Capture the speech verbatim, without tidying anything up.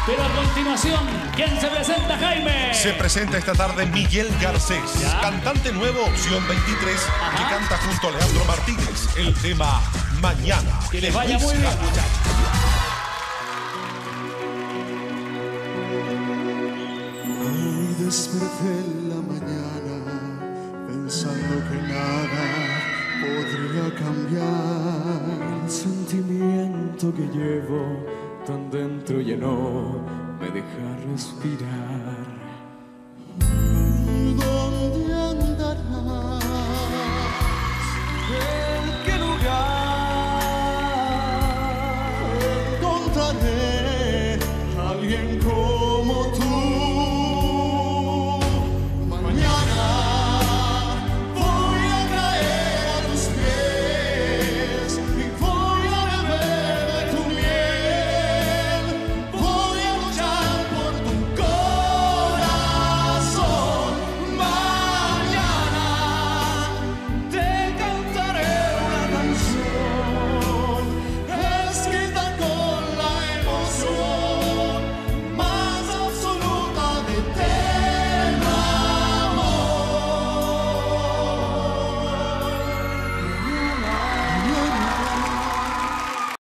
Pero a continuación, ¿quién se presenta, Jaime? Se presenta esta tarde Miguel Garcés, ¿Ya? cantante nuevo, opción veintitrés, Ajá. que canta junto a Leandro Martínez el tema Mañana. Que les vaya muy bien, muchachos. Hoy desperté en la mañana pensando que nada podría cambiar. El sentimiento que llevo tan dentro ya no me deja respirar.